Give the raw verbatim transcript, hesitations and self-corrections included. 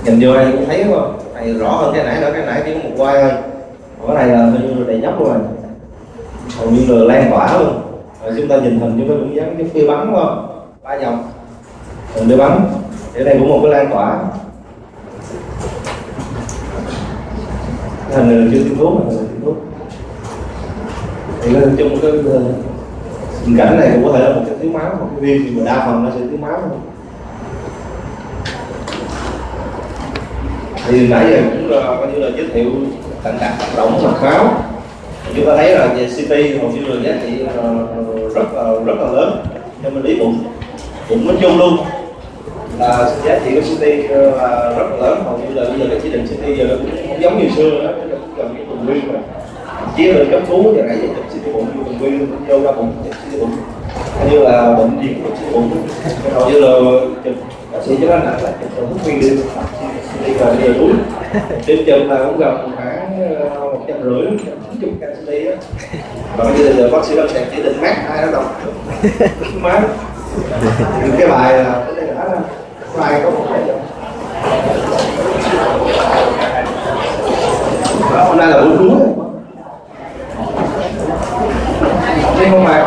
Nhìn vô đây cũng thấy đúng không? Này rõ hơn cái nãy nữa, cái nãy chỉ có một quai thôi. Còn cái này là hình như là đầy nhóc luôn rồi. Hầu như là lan tỏa luôn. Rồi chúng ta nhìn hình chúng ta cũng giống cái phia bắn đúng không? Ba dòng. Hình đưa bắn. Thì ở đây cũng một cái lan tỏa. Cái hình này là chưa tiêm thuốc, hình này là tiêm thuốc. Thì nói chung cái tình cảnh này cũng có thể là một cái thiếu máu, một cái viêm thì mà đa phần nó sẽ thiếu máu thôi. Thì nãy giờ cũng coi như là giới thiệu cận cảnh hoạt động mạch máu. Chúng ta thấy là về xê tê hầu như là giá trị rất là rất là lớn cho mình lý bụng bụng nói chung luôn, là giá trị của xê tê là rất là lớn. Hầu như là bây giờ cái chỉ định xê tê giờ nó cũng không giống như xưa nữa, nó cũng cần cái tuần nguyên mà chỉ là cấp cứu giờ nãy giờ chụp xê tê bụng như tuần nguyên vô ra bụng chụp xê tê bụng như là bệnh gì của xê tê bụng, hầu như là chụp bác sĩ cho nó nặng là chụp thuốc nguyên đi đi rồi về túi đêm chừng là cũng gần khoảng một trăm rưỡi chín chục ca xê tê á. Và bây giờ bác sĩ lâm sàng chỉ định mát ai đó đọc má cái bài là cái này đã bài có một cái hôm nay là buổi cuối đây không mà